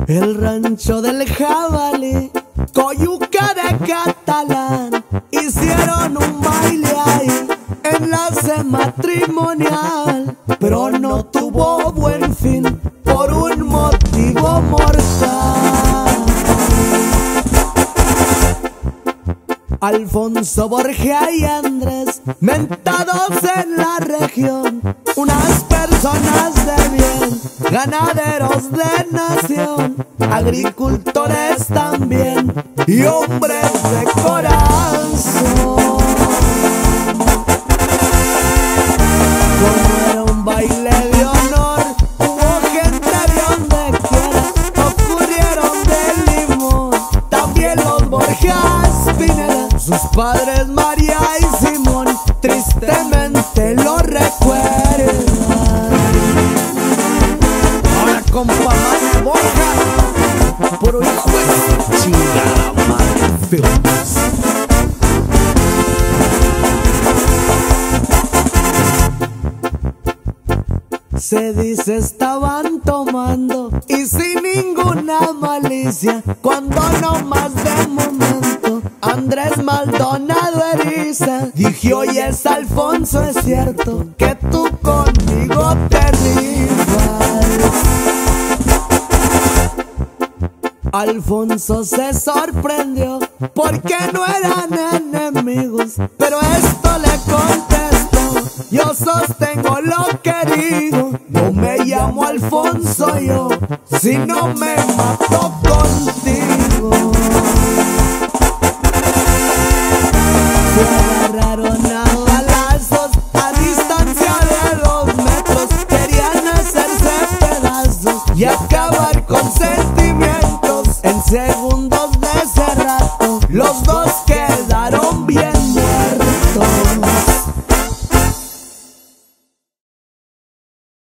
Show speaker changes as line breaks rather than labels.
El rancho del jabalí, Coyuca de Catalán, hicieron un baile ahí, enlace matrimonial, pero no tuvo buen fin por un motivo mortal. Alfonso, Borgia y Andrés, mentados en la región, unas personas de bien, ganaderos de nación, agricultores también y hombres de corazón. Como era un baile de honor, hubo gente de donde quiera, ocurrieron de Limón, también los Borgias Pineda, sus padres María y Simón, tristemente lo recuerdan. Ahora compa Manuel Borja, puro hijo de chingada madre, films. Se dice estaban tomando y sin ninguna malicia, cuando no más de momento Andrés Maldonado Eriza dije: oyes Alfonso, es cierto que tú conmigo te rifas. Alfonso se sorprendió porque no eran enemigos, pero esto le contestó: yo sostengo lo querido, no me llamo Alfonso yo, si no me mato contigo. Se agarraron a balazos a distancia de 2 metros, querían hacerse pedazos y acabar con sentimientos. En segundos de ese rato, los dos